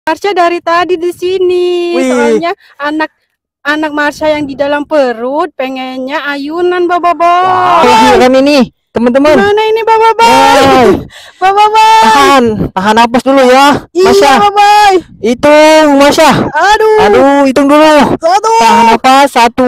Marsha dari tadi di sini. Wih. Soalnya anak Marsha yang di dalam perut pengennya ayunan, Bapak Boy. Wow, lahiran ini, teman-teman. Mana ini, Bapak Boy? Wow. Bapak Boy. Tahan napas dulu ya, Iya, Marsha. Bapak Boy. Hitung, Marsha. Aduh. Hitung dulu. Satu. Tahan napas, 1.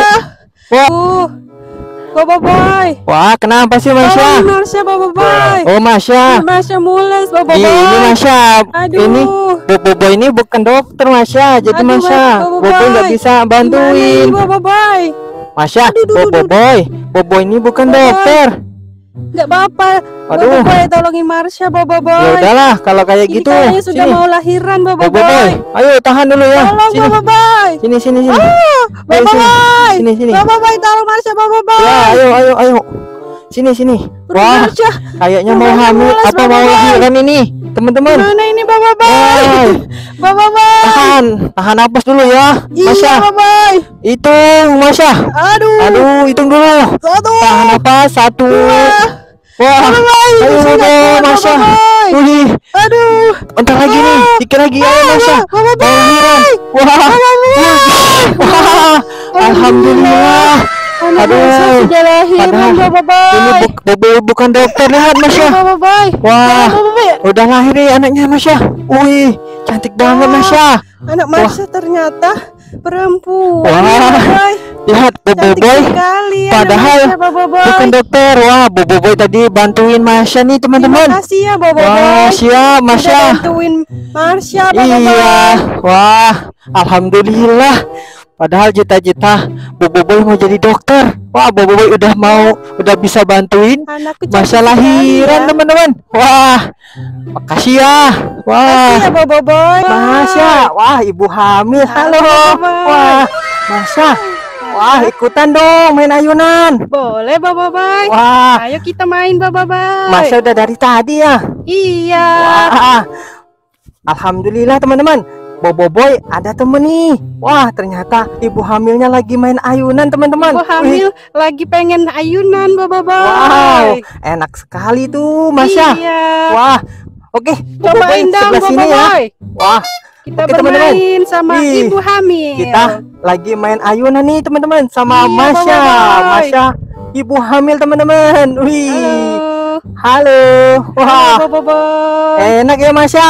Wah. Bapak Boy. Wah, kenapa sih, Marsha? Tolong Marsha, Bapak Boy. Oh, Marsha. Marsha mules, Bapak Boy. Ini Marsha. Aduh. Ini Bobo ini bukan dokter, Marsha. Jadi Aduh, Marsha, Bapak Bobo Boy. nggak bisa Gimana bantuin. ini, Bapak Boy? Marsha, Aduh. Bobo ini bukan Bapak Boy. dokter. Nggak apa-apa. Aduh. Bapak Boy, tolongin Marsha, Bapak Boy. Ya udahlah, kalau kayak Ini gitu. kayaknya sudah mau lahiran, Bapak Bobo Boy. Ayo tahan dulu ya. Tolong, Sini. Bapak Boy. Sini. Bapak Boy. Sini. Bapak Boy, tolong Marsha, Bapak Boy. Ya, ayo. Sini. Wah, Marsha. kayaknya mau Bapak hamil mules, apa Bapak mau Boy. lahiran ini, teman-teman. Mana ini, Bapak Boy? Wow. Bapak Boy. Tahan napas dulu ya, Iya, Marsha. Bapak Boy. Hitung, Marsha. Aduh. Hitung dulu. Satu. Tahan napas, 1. Wah, Bapak Boy, ayo sudah kuat, Marsha. Bapak Boy. Wih, Aduh. bentar lagi nih, dikit lagi ayo Marsha. Bapak Boy. Mau lahiran. Wah, alhamdulillah. Anak Aduh. Marsha sudah lahiran, Padahal Bapak Boy. ini Bobo bukan dokter, lihat Marsha. Bapak Boy. Wah, Bapak Boy. udah lahir nih anaknya Marsha. Wih, cantik banget Marsha. Anak Marsha ternyata perempuan. Wah. Bapak Boy. Lihat Bobo Cantik Boy. sekali anak Padahal Marsha, Bapak Boy. bukan dokter. Wah, Bobo Boy tadi bantuin Marsha nih Terima teman-teman. kasih ya, Bapak Wah, Boy. siap Sudah Marsha. bantuin Marsha, Bapak Iya, Boy. wah, alhamdulillah. Padahal cita-cita Bobo Boy mau jadi dokter. Wah, Bobo Boy udah bisa bantuin Anakku cantik Marsha sekali lahiran ya. teman-teman. Wah, makasih ya. Wah, Makasih ya, Bapak Boy. Marsha, wah ibu hamil. Halo, Bapak Boy. wah, Marsha, wah ikutan dong main ayunan. Boleh, Bapak Boy. Wah, Ayo kita main, Bapak Boy. Marsha udah dari tadi ya. Iya. Wah, alhamdulillah teman-teman. Bobo Boy ada temen nih. Wah, ternyata ibu hamilnya lagi main ayunan teman-teman. Ibu hamil lagi pengen ayunan, Bapak Boy. Wow, enak sekali tuh Marsha. Iya. Wah, oke. Bobo Boy Cobain dong, sebelah Bapak sini ya. Boy. Wah, Kita oke, teman-teman. bermain sama Wih, ibu hamil. kita lagi main ayunan nih teman-teman sama Iya, Marsha. Bapak Boy. Marsha, ibu hamil teman-teman. Wih, halo. Wah, Halo, Bapak Boy. enak ya Marsha.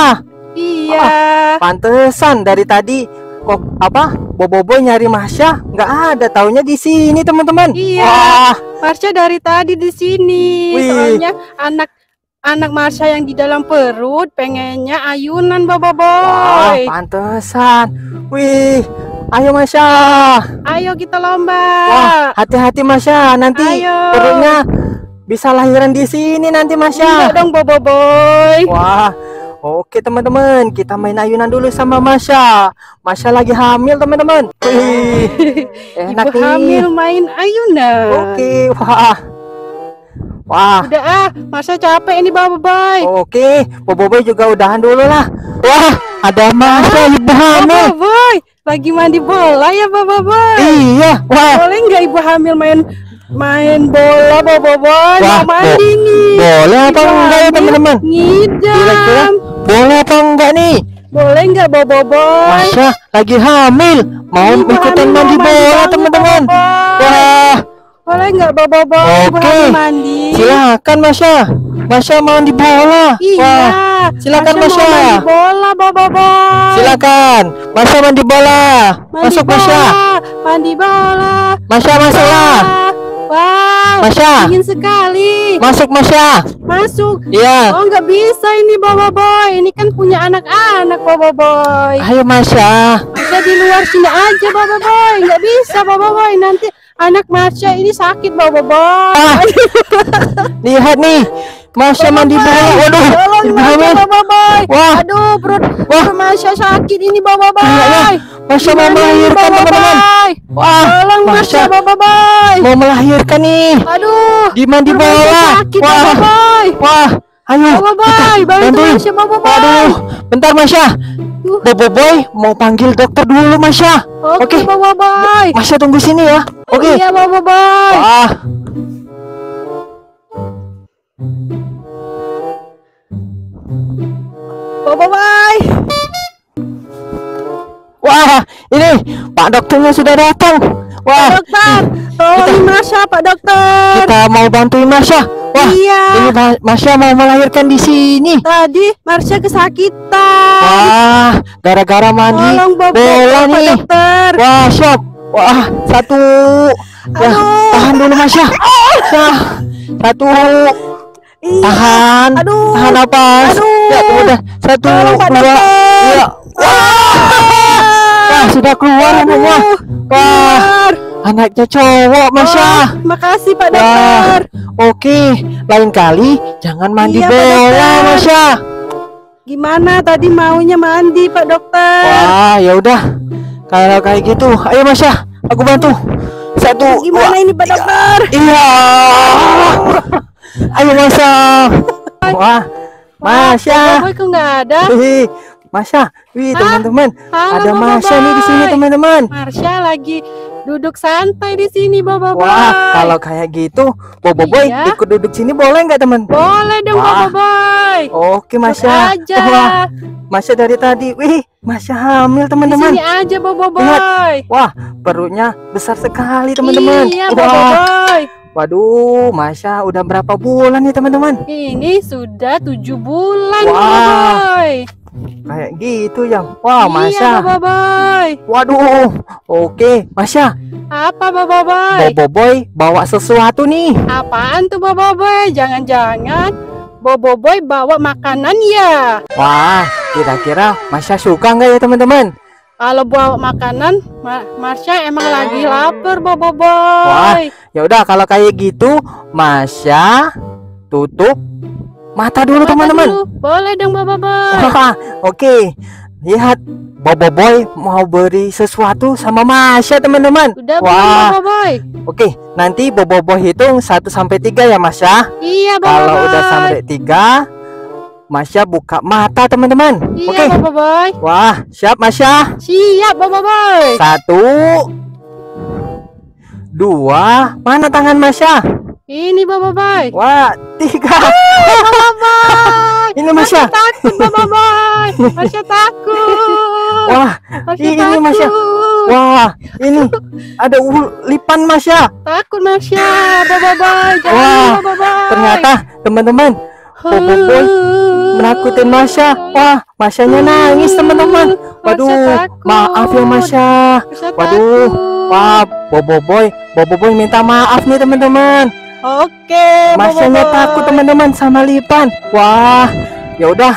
Iya. Pantesan dari tadi kok Bobo Boy nyari Marsha nggak ada, taunya di sini teman-teman. Iya. Wah, Marsha dari tadi di sini. Wih. Soalnya anak Marsha yang di dalam perut pengennya ayunan, Bapak wah, Boy. pantesan. Wih, ayo Marsha. Ayo kita lomba. Wah, hati-hati Marsha, nanti Ayo. perutnya bisa lahiran di sini nanti Marsha. Enggak dong, Bapak Boy. Wah, oke teman-teman, kita main ayunan dulu sama Marsha. Marsha lagi hamil teman-teman. Wih, enak Ibu nih. hamil main ayunan. Oke, wah, Udah Marsha capek ini, Bapak Boy. oke. Bobo Boy juga udahan dulu lah. Wah, ada Marsha ibu hamil. Bapak Boy, lagi mandi bola ya, Bapak Boy. Iya, wah, Boleh nggak ibu hamil main bola, Bapak Boy? Wah, Mau mandi nih. boleh apa Ibu enggak ya hamil teman-teman? Kira-kira Ngidam. boleh apa enggak nih? Boleh nggak, Bapak Boy? Marsha lagi hamil, mau Ibu ikutan hamil mandi mau bola banget, teman-teman. Bapak Boy. Wah, Boleh nggak, Bapak Boy? Ibu oke. hamil mandi. Silakan Marsha. Marsha mau mandi bola. Iya. Wah, silakan Marsha mau Marsha. mandi bola, Bapak Boy. Silakan. Marsha mandi bola. Mandi Masuk bola. Marsha. Mandi bola. Marsha masuklah. Wow, Marsha. dingin sekali. Masuk Marsha. Masuk. Iya. Oh, nggak bisa ini, Bapak Boy. Ini kan punya anak-anak, Bapak Boy. Ayo Marsha. Bisa di luar sini aja, Bapak Boy. Nggak bisa, Bapak Boy. Nanti anak Marsha ini sakit, Bapak Boy. Ah, lihat nih. Marsha mandi bola. Waduh, Tolong ibu Marsha, hamil. Bapak Boy. Wah. Aduh, perut Marsha sakit ini, Bapak Kayaknya Boy. Marsha mau Gimana ini, melahirkan Bapak teman-teman. Boy? Wah, Tolong Marsha, Marsha Bapak Boy. mau melahirkan nih. Aduh, Di mandi perut Marsha bola. sakit, Wah. Bapak Boy. Wah, ayo. Bapak Boy, kita bantu bantuin. Marsha, Bapak Boy. Waduh, bentar Marsha. Duh. Bobo Boy mau panggil dokter dulu Marsha. Oke, Bapak Boy. Marsha tunggu sini ya. Oke. Iya, Bapak Boy. Wah. Bapak Boy. Wah, ini Pak dokternya sudah datang. Wah, Dokter, tolongin Masya, Pak Dokter. kita mau bantuin Masya. Wah, Iya. ini Masya mau melahirkan di sini. Tadi Marsha kesakitan. Wah, gara-gara mandi Tolong bola Pak nih. Dokter. Wah, siap. Wah, satu. Wah, Aduh. tahan dulu Masya. Wah, satu. Iya. Tahan. Aduh. Tahan napas. Aduh. Ya, udah. Satu, Tolong, Pak dua. Dokter. Ya. Wah, sudah keluar anaknya. Aduh, Wah, keluar. anaknya cowok Masya. Oh, makasih Pak Wah, Dokter. oke. Lain kali jangan mandi Iya, Pak bola Dokter. Masya. Gimana tadi maunya mandi Pak Dokter? Wah, ya udah. Kalau kayak gitu, ayo Masya, aku bantu. Satu. Gimana dua, ini Pak tiga. Dokter? Iya. Ayo Masya. Wah, Masya. Boy kok nggak ada? Wih, Masya. Wih, Hah? teman-teman. Halo, Ada Bobo Masya nih di sini, Boy. teman-teman. Marsha lagi duduk santai di sini, Bobo Boy. Wah, kalau kayak gitu, Bobo Boy Iya. ikut duduk sini boleh nggak, teman? Boleh dong, Wah. Bobo Boy. Oke, Masya. aja. Wah, Masya dari tadi. Wih, Masya hamil, Di teman-teman. sini aja, Bobo Lihat. Boy. Wah, perutnya besar sekali, teman-teman. Iya, Bobo Wah, Boy. waduh, Masya udah berapa bulan nih, teman-teman? Ini sudah 7 bulan, Wah. Bobo Boy. Kayak gitu ya. Wah, Iya, Masya. Bobo Boy. Waduh. Oke, Masya. Apa, Bobo Boy? Bobo Boy bawa sesuatu nih. Apaan tuh, Bobo Boy? Jangan-jangan Bobo Boy bawa makanan ya? Wah, kira-kira Masya suka nggak ya, teman-teman? Kalau bawa makanan, Marsha emang lagi lapar, Bobo Wah, Boy. ya udah kalau kayak gitu, Masya tutup mata dulu, Mata teman-teman. dulu. Boleh dong, Bobo Boy. Wah, oke. Lihat, Bobo Boy mau beri sesuatu sama Masya, teman-teman. Udah belum, Wah, Bobo Boy? oke. Nanti Bobo Boy hitung 1 sampai 3 ya, Masya. Iya, Bobo Kalau Boy. udah sampai 3, Masya buka mata, teman-teman. Iya, Oke. Bobo Boy. Wah, siap Masya. Siap, Bobo Boy. 1, 2, mana tangan Masya? Ini, Bobo Boy. Wah, 3. Bobo Boy. Ini Masya. Takut, Bobo Boy. Marsha takut. Wah, Marsha ini takut. Masya. Wah, ini ada lipan Masya. Takut, Marsha. Bobo Boy. Jangan, Wah, Bobo Boy. Ternyata teman-teman, Bobo Boy menakutin Masya. Wah, Masyanya nangis, teman-teman. Waduh, Marsha takut. maaf ya Masya. Marsha Waduh, takut. wah, Bobo Boy minta maaf nih, teman-teman. Oke, Masyanya Bobo Boy. takut, teman-teman, sama lipan. Wah, ya udah.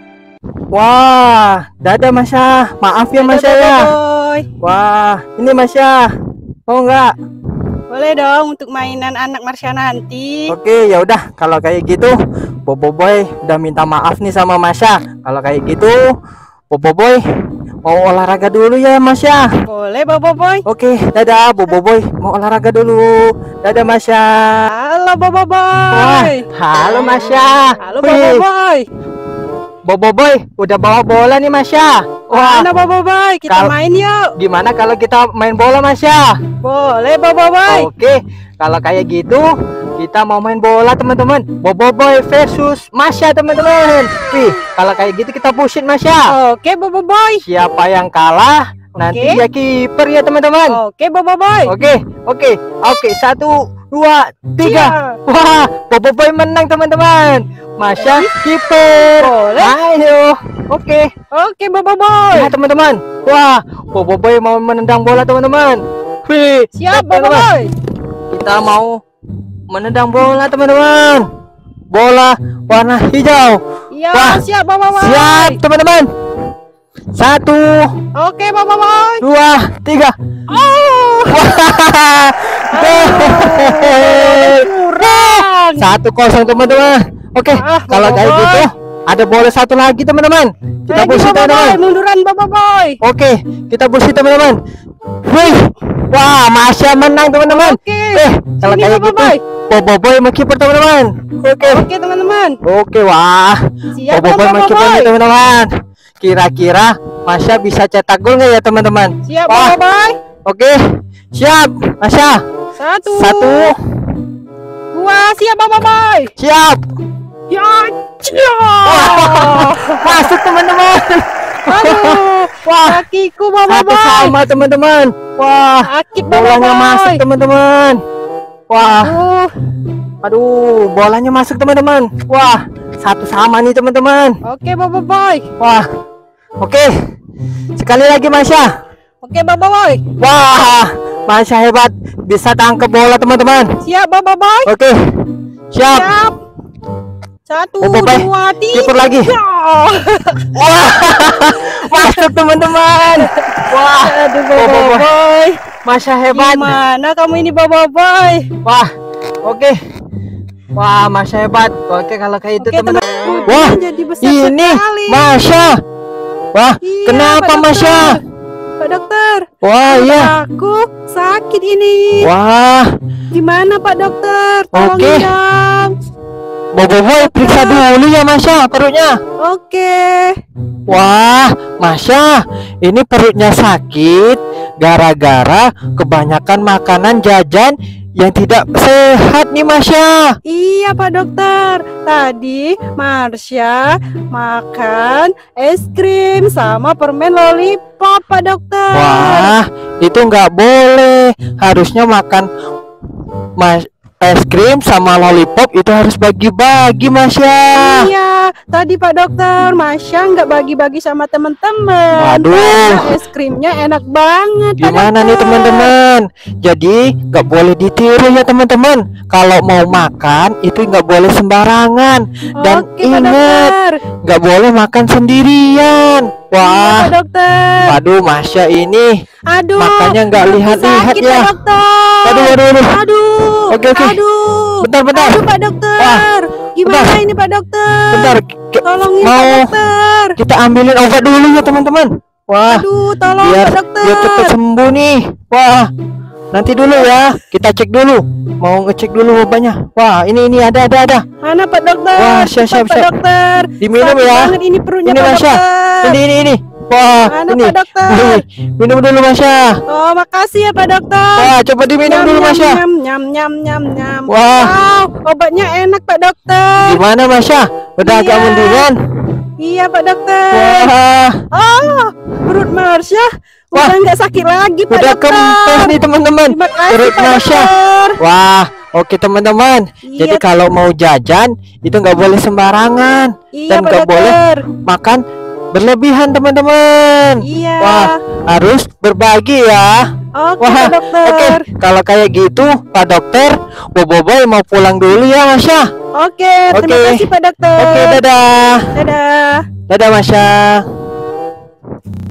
Wah, dadah Masya. Maaf ya Dadah, Masya Bobo ya. Boy. Wah, ini Masya. Mau nggak? Boleh dong untuk mainan anak Marsha nanti. Oke, ya udah. Kalau kayak gitu, Bobo Boy udah minta maaf nih sama Masya. Kalau kayak gitu, Bobo Boy mau olahraga dulu ya Masya. Boleh, Bobo Boy. Oke, dadah Bobo Boy mau olahraga dulu. Dadah Masya. Halo, Bobo Wah, Boy. halo Masya. Halo, Wih, Bobo Boy. Bobo Boy udah bawa bola nih Masya. Wah, Mana, Bobo Boy? Kita Kal- main yuk. gimana kalau kita main bola Masya? Boleh, Bobo Boy. Oke, kalau kayak gitu kita mau main bola teman-teman. Bobo Boy versus Masya teman-teman. Wih, kalau kayak gitu kita push Masya. Oke, Bobo Boy. Siapa yang kalah nanti Oke. dia kiper ya teman-teman. Oke, Bobo Boy. Oke. 1, 2, 3. Siap. Wah, Bobo Boy menang teman-teman. Masya kiper. Boleh. Ayo. Oke. Oke, Bobo Boy. Ya teman-teman. Wah, Bobo Boy mau menendang bola teman-teman. Wih, Siap, Bobo teman-teman. Boy. Kita mau menendang bola teman-teman. Bola warna hijau. Iya, Wah, siap, Bobo Boy. Siap teman-teman. 1, Oke, Bobo Boy. 2, 3. Oh, kurang. 1-0 teman-teman. Oke, Ah, kalau Bobo kayak Boy. gitu ada bola satu lagi teman-teman. Kita Lagi, push Bobo Boy. teman-teman. Munduran, Bobo Boy. Oke, kita push teman-teman. Wih, wah, Masya menang teman-teman. Oke. Kalau Sini, kayak Bobo gitu, Boy. Bobo Boy mau kiper teman-teman. Oke. Oke, teman-teman. Oke, wah. Siap, Bobo Boy mau Bobo kiper nih Boy. teman-teman. Kira-kira Masya bisa cetak gol nggak ya teman-teman? Siap, Wah, Bobo Boy. oke. Siap, Masya. 1, 1, 2, siap, Bobo Boy. siap. Ya, cia. Masuk teman-teman. Aduh, Wah, kakiku Bobo satu Boy. sama teman-teman. Wah, Sakit Bobo bolanya Boy. masuk teman-teman. Wah, Uh, aduh, bolanya masuk teman-teman. Wah, satu sama nih teman-teman. Oke Bobo Boy. Wah, oke. Sekali lagi Masya. Oke Bobo Boy. Wah, Masya hebat. Bisa tangkap bola teman-teman. Siap Bobo Boy. Oke, siap. Siap. 1, Bobo Boy, 2, 3. kiper lagi. Wah, masuk teman-teman. Wah, Aduh Bobo Bobo Boy. Boy. Masya hebat. Gimana kamu ini Bobo Boy? Wah, oke. Wah, Masya hebat. Oke, kalau kayak itu Oke teman-teman. teman-teman. Wah, Jadi besar ini sekali. Masya. Wah, Iya, kenapa Pak Masya? Dokter. Pak Dokter. Wah, iya. Aku sakit ini. Wah, Gimana Pak Dokter? Tolongin Oke. dong. Bobo Boy periksa dulu ya Masya perutnya. Oke. Wah, Masya, ini perutnya sakit gara-gara kebanyakan makanan jajan yang tidak sehat nih Masya. Iya Pak Dokter. Tadi Marsha makan es krim sama permen lollipop Pak Dokter. Wah, itu nggak boleh. Harusnya makan es krim sama lollipop itu harus bagi-bagi Masya. Iya, tadi Pak Dokter, Masya nggak bagi-bagi sama teman-teman. Waduh. Karena es krimnya enak banget. Pak Gimana nih Dokter. teman-teman? Jadi nggak boleh ditiru ya teman-teman. Kalau mau makan itu nggak boleh sembarangan. Dan Oke, Pak ingat, Dokter. nggak boleh makan sendirian. Iya, Wah, Pak Dokter. waduh Masya ini Aduh. makanya nggak perutku lihat-lihat sakit, ya. Pak Dokter. Waduh, waduh, waduh. Aduh. Oke, oke. Aduh. Bentar. Aduh, Pak Dokter. Wah, Gimana bentar. ini Pak Dokter? Bentar, Tolongin Pak mau Dokter. kita ambilin obat dulu ya teman-teman. Wah, Aduh, tolong biar Pak Dokter. biar cepet sembuh nih. Wah, nanti dulu ya, kita cek dulu. Mau ngecek dulu obatnya. Wah, ini ada. Mana Pak Dokter? Wah, siap, Cepat, Pak siap. Dokter. Diminum Sakit ya. banget ini perutnya Ini Pak Masya. Dokter. Ini. Wah, Mana ini. Pak Dokter? Nih, minum dulu Masya. Oh, makasih ya Pak Dokter. Wah, coba diminum dulu Masya. Nyam. Wah. Wow, obatnya enak Pak Dokter. Gimana Masya? Udah agak Iya. mendingan? Iya Pak Dokter. Wah, Oh, perut Marsha Wah. udah nggak sakit lagi Pak udah Dokter. kempes nih teman-teman. Terima kasih Perut Pak Masya. Dokter. Wah, oke teman-teman. Iya. Jadi kalau mau jajan itu nggak boleh sembarangan Iya dan Pak nggak boleh Dokter. makan berlebihan teman-teman. Iya. Wah, harus berbagi ya. Oke Wah, Pak Dokter. oke. Kalau kayak gitu, Pak Dokter, Bobo Boy mau pulang dulu ya, Masya. Oke, terima Oke. kasih Pak Dokter. Oke, dadah. Dadah. Dadah, Masya.